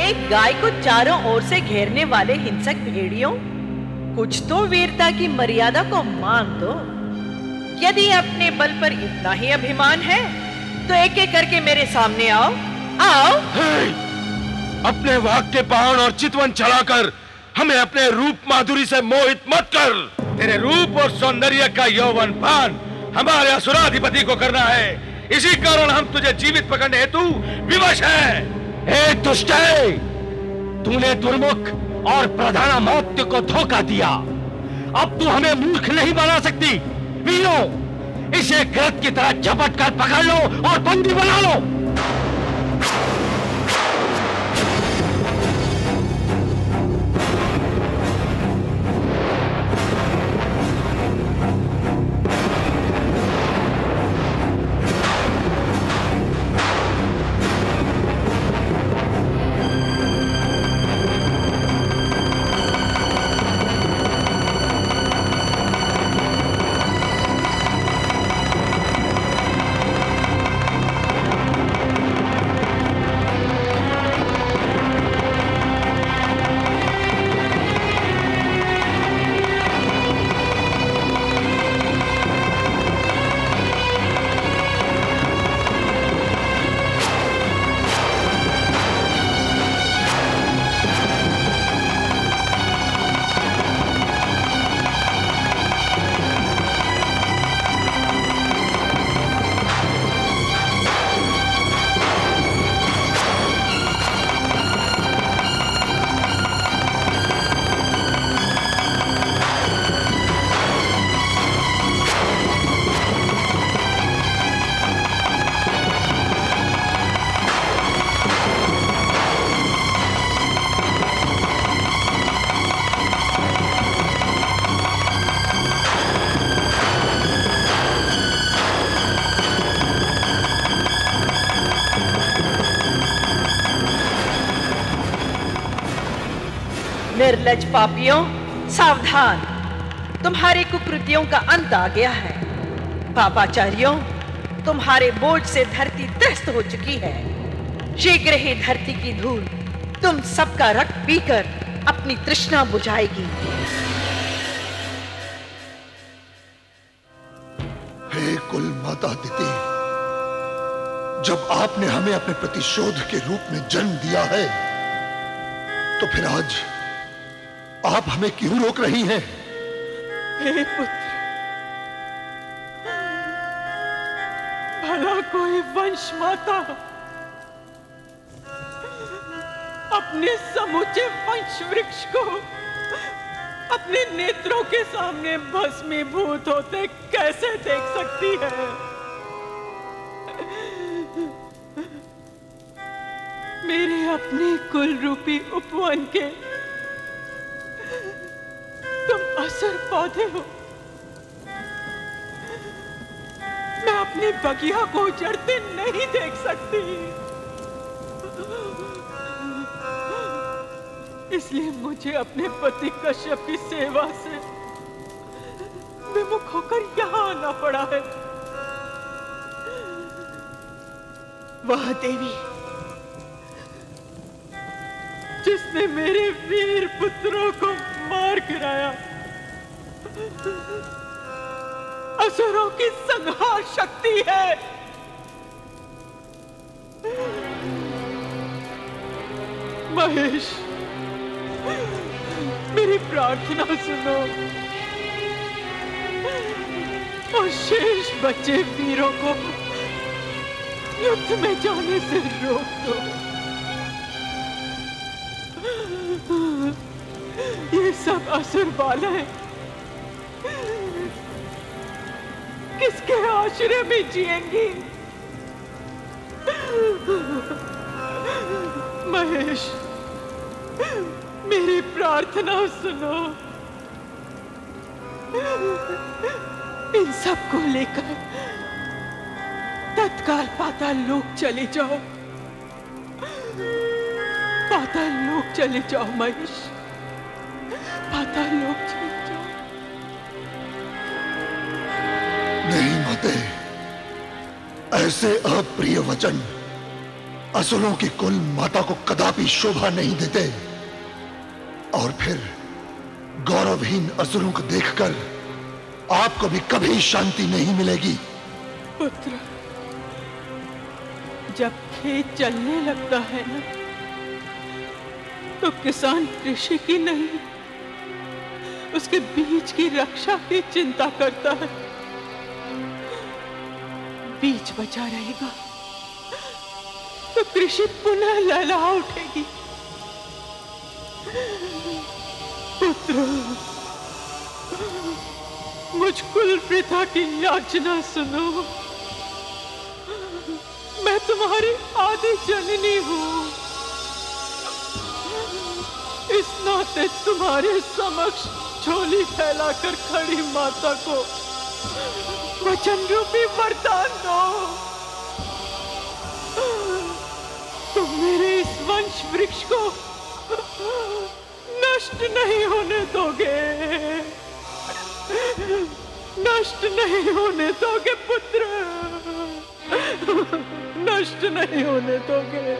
एक गाय को चारों ओर से घेरने वाले हिंसक भेड़ियों, कुछ तो वीरता की मर्यादा को मान दो। यदि अपने बल पर इतना ही अभिमान है तो एक एक करके मेरे सामने आओ। आओ। अपने वाक के बाण और चितवन चलाकर हमें अपने रूप माधुरी से मोहित मत कर। तेरे रूप और सौंदर्य का यौवन पान हमारे असुराधिपति को करना है। इसी कारण हम तुझे जीवित पकड़ने हेतु विवश हैं। हे दुष्टे, तूने दुर्मुख और प्रधानामात्य को धोखा दिया। अब तू हमें मूर्ख नहीं बना सकती। वीरों, इसे गिरफ्त की तरह झपट कर पकड़ लो और बंदी बना लो। निर्लज्ज पापियों, सावधान, तुम्हारे कुकृतियों का अंत आ गया है। पापाचारियों, तुम्हारे बोझ से धरती त्रस्त हो चुकी है। शीघ्र ही धरती की धूल तुम सबका रक्त पीकर अपनी तृष्णा बुझाएगी। हे कुल माता दिति, जब आपने हमें अपने प्रतिशोध के रूप में जन्म दिया है, तो फिर आज आप हमें क्यों रोक रही हैं? हे पुत्र, भला कोई वंश माता अपने समूचे वंश वृक्ष को अपने नेत्रों के सामने भस्मीभूत होते कैसे देख सकती है? मेरे अपने कुल रूपी उपवन के तुम असर पौधे हो। मैं अपनी बगिया को उजड़ते नहीं देख सकती। इसलिए मुझे अपने पति कश्यप की सेवा से विमुख होकर यहाँ आना पड़ा है। वह देवी जिसने मेरे वीर पुत्रों को मार गिराया, असुरों की संहार शक्ति है। महेश, मेरी प्रार्थना सुनो और शेष बचे वीरों को युद्ध में जाने से रोक दो। ये सब असुर बालाएं किसके आश्रय में जिएंगी? महेश, मेरी प्रार्थना सुनो। इन सब को लेकर तत्काल पाताल लोक चले जाओ। पाताल लोक चले जाओ महेश, पाताल लोक चले जाओ। नहीं माते, ऐसे अप्रिय वचन असुरों की कुल माता को कदापि शोभा नहीं देते, और फिर गौरवहीन असुरों को देखकर आपको भी कभी शांति नहीं मिलेगी। पुत्र, जब खेत चलने लगता है ना, तो किसान कृषि की नहीं, उसके बीज की रक्षा की चिंता करता है। बीज बचा रहेगा तो कृषि पुनः लहलहा उठेगी। पुत्र, मुझ कुल प्रथा की याचना सुनो। मैं तुम्हारी आदि जननी हूं। इस नाते तुम्हारे समक्ष झोली फैलाकर खड़ी माता को वचन रूपी वरदान दो। तुम मेरे इस वंश वृक्ष को नष्ट नहीं होने दोगे, नष्ट नहीं होने दोगे पुत्र, नष्ट नहीं होने दोगे।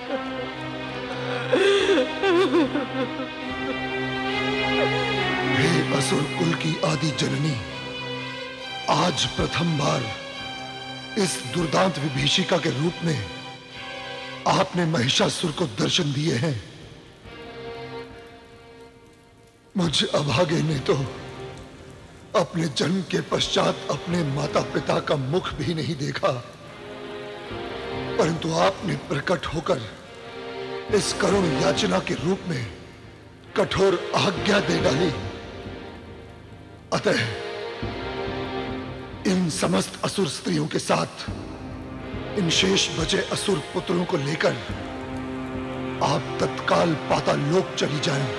हे असुर कुल की आदि जननी, आज प्रथम बार इस दुर्दांत विभीषिका के रूप में आपने महिषासुर को दर्शन दिए हैं। मुझ अभागे ने तो अपने जन्म के पश्चात अपने माता पिता का मुख भी नहीं देखा, परंतु आपने प्रकट होकर इस करुण याचना के रूप में कठोर आज्ञा दे डाली। अतः इन समस्त असुर स्त्रियों के साथ इन शेष बचे असुर पुत्रों को लेकर आप तत्काल पाताल लोक चली जाएं।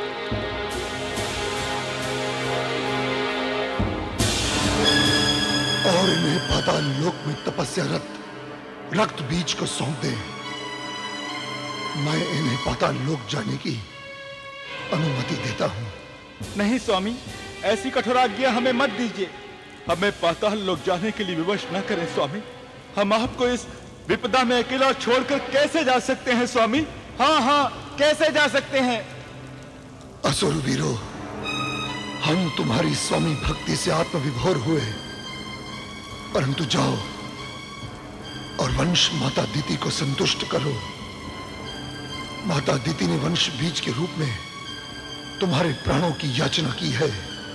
और इन्हें पाताल लोक में तपस्यारत रक्त बीज को सौंप दें। मैं इन्हें पाताल लोक जाने की अनुमति देता हूं। नहीं स्वामी, ऐसी कठोर आज्ञा हमें मत दीजिए। हमें पाताल लोक जाने के लिए विवश न करें स्वामी। हम आपको इस विपदा में अकेला छोड़कर कैसे जा सकते हैं स्वामी? हाँ हाँ, कैसे जा सकते हैं? असुर वीरो, हम तुम्हारी स्वामी भक्ति से आत्मविभोर हुए, परंतु जाओ और वंश माता दिति को संतुष्ट करो। माता दिति ने वंश बीज के रूप में तुम्हारे प्राणों की याचना की है,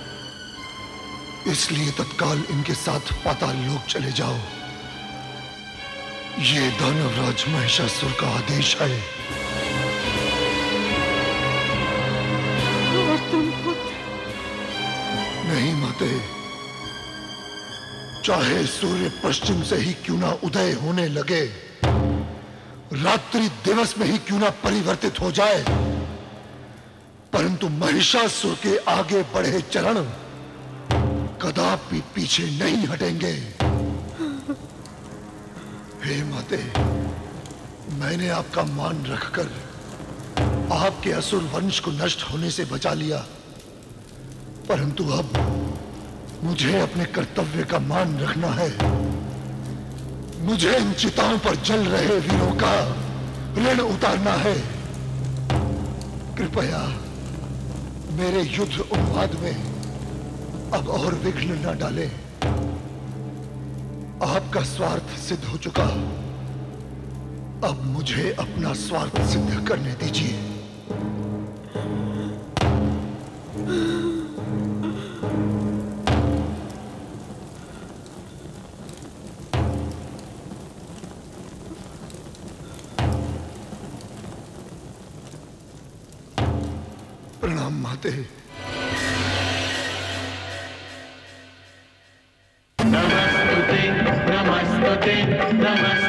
इसलिए तत्काल इनके साथ पाताल लोक चले जाओ। ये दानवराज महिषासुर का आदेश है। और तुम पुत्र? नहीं माते, चाहे सूर्य पश्चिम से ही क्यों ना उदय होने लगे, रात्रि दिवस में ही क्यों ना परिवर्तित हो जाए, परंतु महिषासुर के आगे बढ़े चरण कदापि पीछे नहीं हटेंगे। हे माते, मैंने आपका मान रखकर आपके असुर वंश को नष्ट होने से बचा लिया, परंतु अब मुझे अपने कर्तव्य का मान रखना है। मुझे इन चिताओं पर जल रहे वीरों का ऋण उतारना है। कृपया मेरे युद्ध उन्माद में अब और विघ्न न डालें। आपका स्वार्थ सिद्ध हो चुका, अब मुझे अपना स्वार्थ सिद्ध करने दीजिए। प्रणाम माते। नमस्ते नमस्ते नमस्ते।